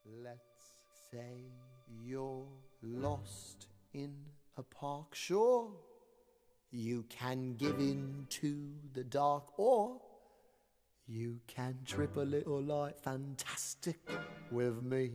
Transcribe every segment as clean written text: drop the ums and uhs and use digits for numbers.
Let's say you're lost in a park. Sure, you can give in to the dark, or you can trip a little like fantastic with me.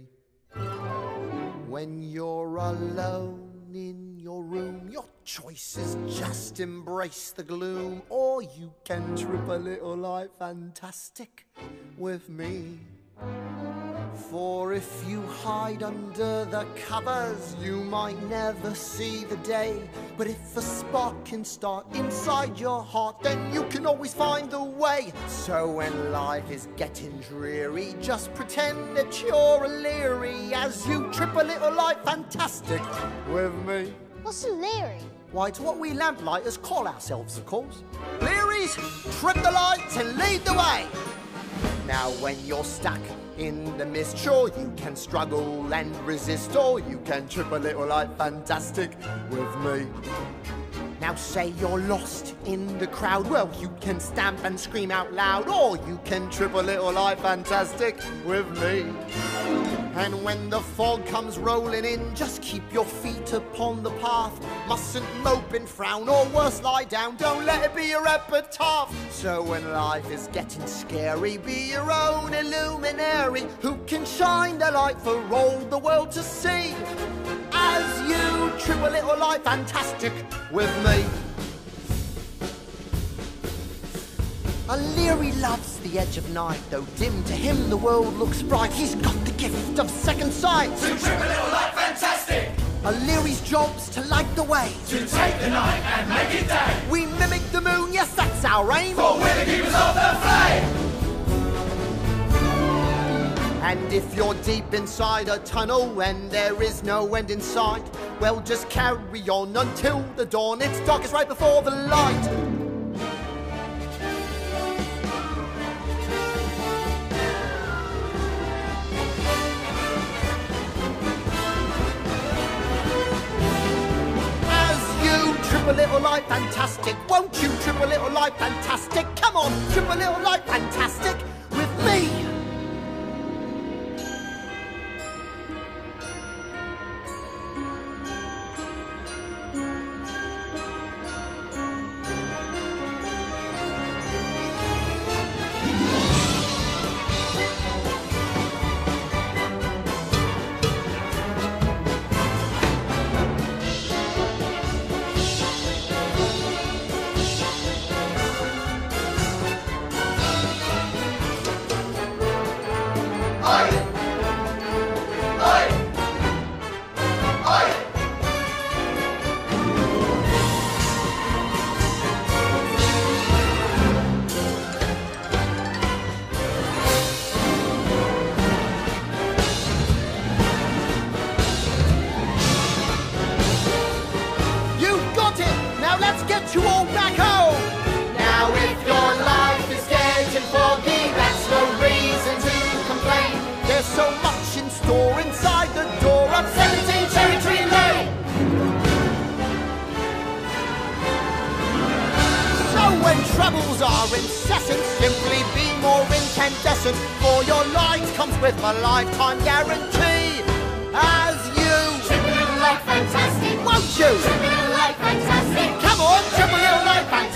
When you're alone in your room, your choice is just embrace the gloom, or you can trip a little like fantastic with me. For if you hide under the covers, you might never see the day. But if a spark can start inside your heart, then you can always find the way. So when life is getting dreary, just pretend that you're a leery as you trip a little like fantastic with me. What's a leery? Why, it's what we lamplighters call ourselves, of course. Leeries, trip the lights and lead the way. Now when you're stuck in the mist, sure you can struggle and resist, or you can trip a little like fantastic with me. Now say you're lost in the crowd, well you can stamp and scream out loud, or you can trip a little like fantastic with me. And when the fog comes rolling in, just keep your feet upon the path. Mustn't mope and frown, or worse lie down, don't let it be your epitaph. So when life is getting scary, be your own illuminary, who can shine the light for all the world to see, as you trip a little like fantastic with me. A leery loves the edge of night, though dim to him the world looks bright. He's got the gift of second sight. To trip a little like fantastic. A leery's job's to light the way. To take the night and make it day. We mimic the moon, yes that's our aim. For we're the keepers of the flame. And if you're deep inside a tunnel and there is no end in sight, well just carry on until the dawn. It's darkest right before the light. Trip a little like fantastic, won't you trip a little like fantastic? Come on, trip a little like fantastic with me. You all back home. Now if your life is getting foggy, that's no reason to complain. There's so much in store inside the door of 17 Cherry Lane. So when troubles are incessant, simply be more incandescent, for your light comes with a lifetime guarantee. As you trip a little like fantastic, won't you? Trip a little like fantastic. Come on, trip a little like fantastic.